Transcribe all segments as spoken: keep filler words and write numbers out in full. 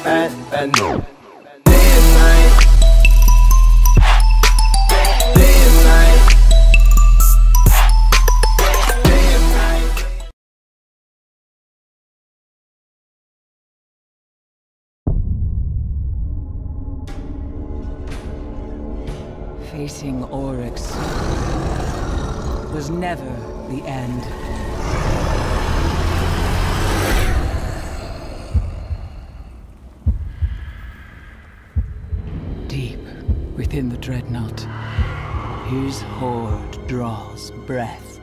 and, and no. Day and night. Day and night. Day and night. Facing Oryx was never the end. Deep within the dreadnought, his horde draws breath.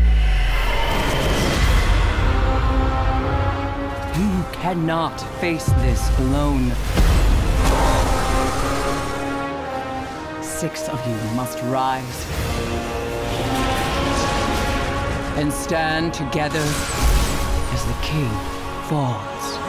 You cannot face this alone. Six of you must rise and stand together as the king falls.